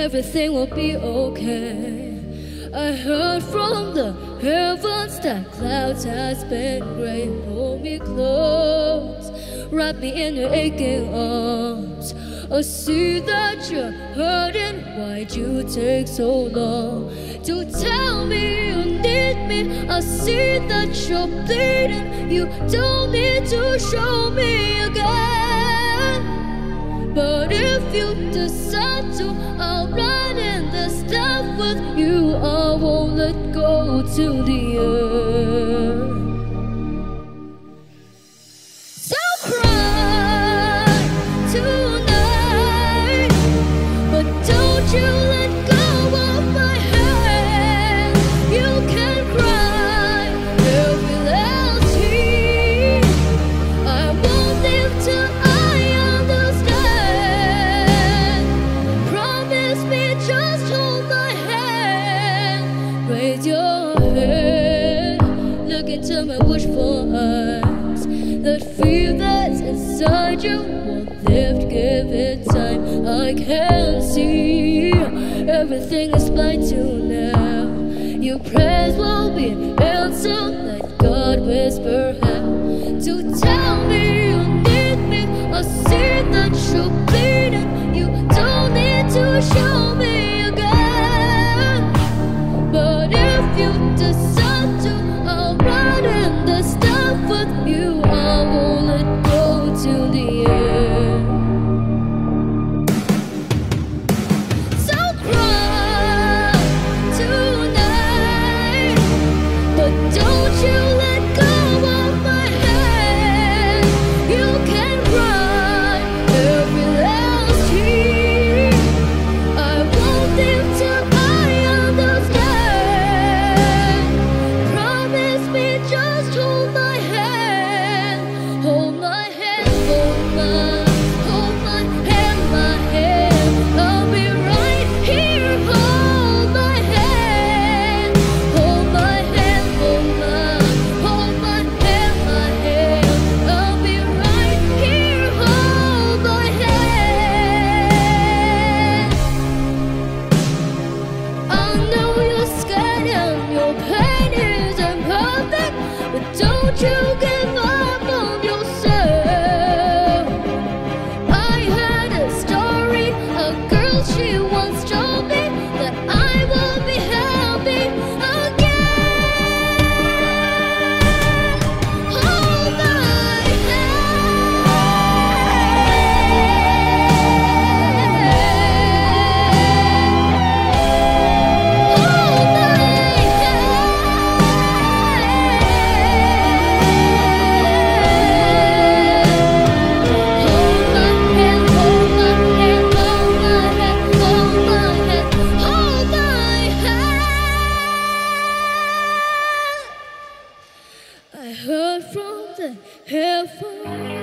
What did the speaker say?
everything will be okay. I heard from the heavens that clouds has been gray. Hold me close, wrap me in your aching arms. I see that you're hurting. Why'd you take so long to tell me you need me? I see that you're bleeding. You don't need to show me again. But if you decide to, I'll run in the step with you. I won't let go till the end. So cry tonight, but don't you let go of my hand. You can cry every last tear. I won't leave till I understand. Promise me, just hold my hand. Raise your head, look into my wishful eyes. That fear that's inside you won't lift, give it time. I can see everything is blind to now. Your prayers will be answered. Let God whisper how to tell me you need me. I see that you're bleeding. You don't need to show me again. But if you decide to, I'll run in the step with you. I won't let go till the end. So cry tonight, but don't you let go of my hand. You can cry every last tear. I won't leave till I understand. Promise me, just hold my hand. Hold my hand, hold my hand, my hand. I'll be right here. Hold my hand, hold my hand, hold my hand, my hand. I'll be right here. Hold my hand. I know you're scared and your pain isn't perfect, but don't you give up on yourself. I heard a story, a girl, she once told me that I will be happy again. Hold my hand. Hold my I heard from the heavens